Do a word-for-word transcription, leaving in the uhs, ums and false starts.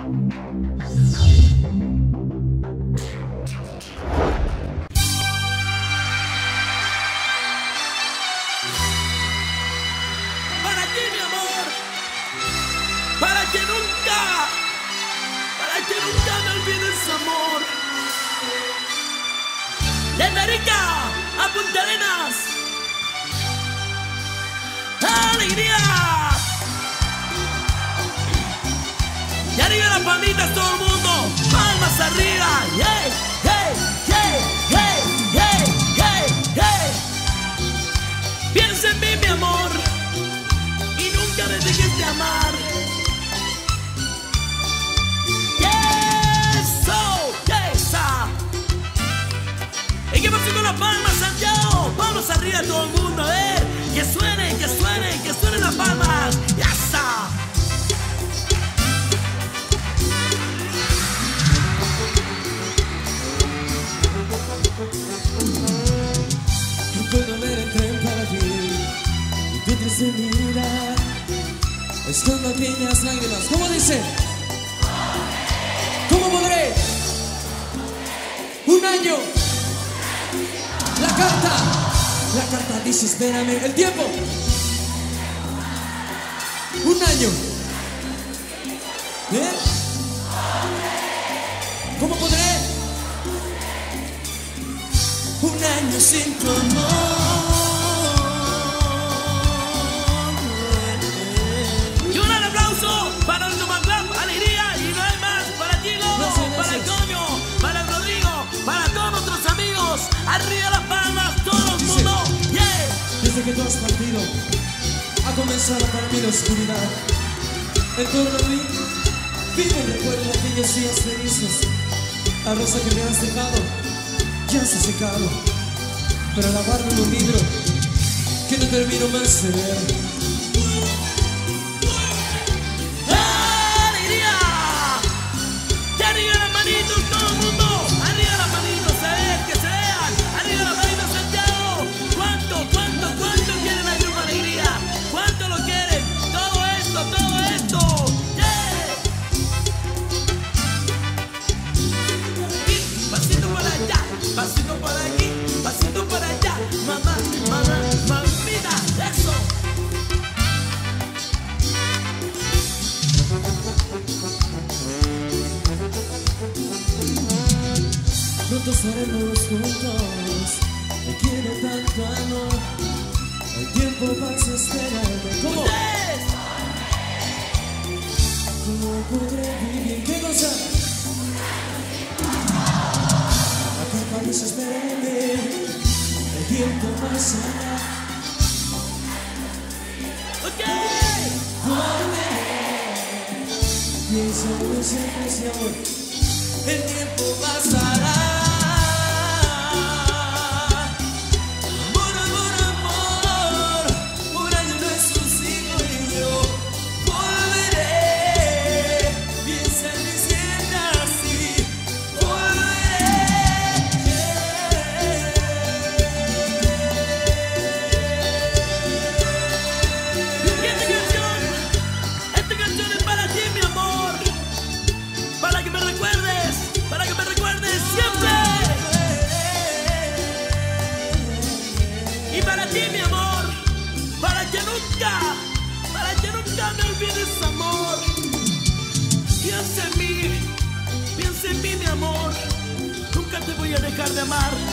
Para ti, mi amor, para que nunca, para que nunca me olvides, amor. De América a Punta Arenas, alegría. Y arriba las palmitas todo el mundo, palmas arriba. Hey, hey, hey, hey, hey, hey, hey. Piensa en mí, mi amor, y nunca me dejes de amar. Yes, oh, yes, ah. ¿Y qué pasa con las palmas, Santiago? Palmas arriba todo el mundo, eh. Que suenen, que suenen, que suenen las palmas. Yes, ah. Puedo ver el tren para ti y tu triste mirar escondo pequeñas lágrimas. ¿Cómo dice? ¿Cómo podré? Un año. La carta. La carta dice espérame. El tiempo. Un año. ¿Eh? ¿Cómo podré? Un año sin tu amor. Y un gran aplauso para el Tomaclap, alegría. Y no hay más para ti, Lobo, para el Coño, para el Rodrigo, para todos nuestros amigos. Arriba las palmas, todo el mundo. Yeah. Desde que tú has partido, ha comenzado para mí la oscuridad. En torno a mí, vive el recuerdo de aquellos días felices. La rosa que me has dejado ya se ha secado, pero al lavarme en un libro que no termino más de leer. ¡Alegría! ¡Y arriba las manitos, todo el mundo! ¡Arriba las manitos, a ver, que se vean! ¡Arriba las manitos, Santiago! ¿Cuánto, cuánto, cuánto quieren la Grupo Alegría? ¿Cuánto lo quieren? Todo esto, todo esto. ¡Yeah! Y pasito por allá, pasito por aquí, pasito por allá. Mamá, mamá, mamita, eso. Pronto estaremos juntos, me quiere tanto amor. El tiempo pasa, espérame. ¿Cómo? ¡Ustedes! ¿Cómo podré vivir? ¿Qué cosa? La carta dice espérame. El tiempo pasará. ¡Ok! Volveré. Piensa en siempre ese amor. El tiempo pasará. Amor, amor, amor. Un año no es un siglo y yo volveré. Piensa en mí siempre así. Y esta canción, esta canción es para ti, mi amor. Para que me recuerdes, para que me recuerdes siempre. Y para ti, mi amor, para que nunca, para que nunca me olvides, amor. Piensa en mí, piensa en mí, mi amor. Nunca te voy a dejar de amar.